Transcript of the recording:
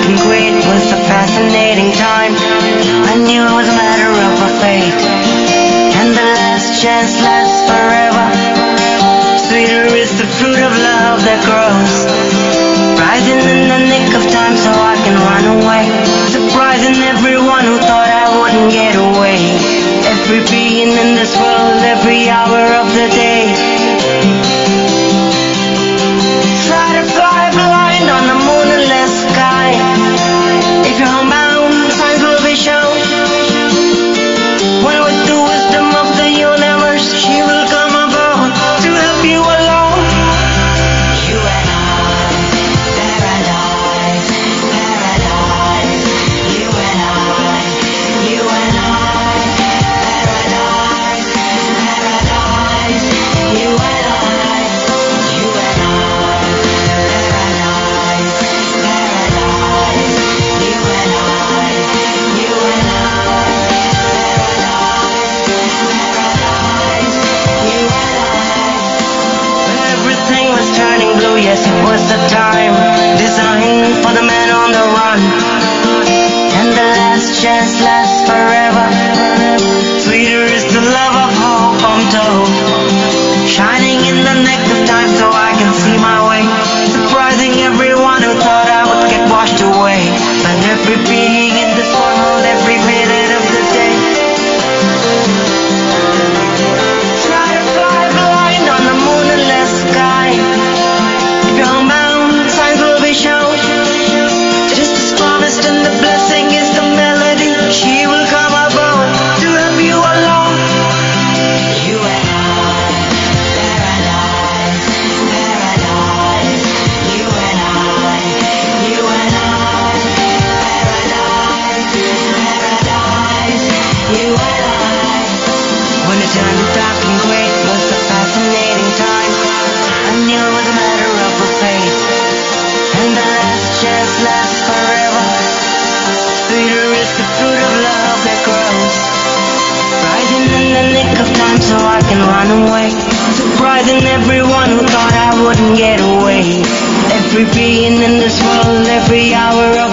and great was a fascinating time. I knew it was a matter of a fate, and the last chance lasts forever. Sweeter is the fruit of love that grows, rising in the nick of time so I can run away, surprising everyone who thought I wouldn't get away. Every being in this world, every hour of the day. Try to fly blind on the moonless sky. If you're homebound, signs will be shown. When with the wisdom of the universe, she will come about to help you along. You and I, paradise, paradise. You and I, you and I, paradise, paradise. You and I, you and I, paradise, paradise. You and I, you and I, paradise, you and I. When everything was turning blue, yes, it was the time designed for the man on the run, and the last chance lasts forever. Sweeter is the love of hope, I'm told, shining in the neck of time so I can see my way, surprising everyone who thought I would get washed away. But every being in this world, every minute of the day. Try to fly blind on the moonless sky. If you're homebound, signs will be shown. Just as promised, and the blessing is the melody. She will come about to help you along. You and I, paradise, paradise. You and I, you and I, paradise, paradise. You and I. When it turned dark and great was a fascinating time. I knew it was a matter of a fate, and the last chance lasts forever. Sweeter is the fruit of love that grows, rising in the nick of time so I can run away, surprising everyone who thought I wouldn't get away. Every being in this world, every hour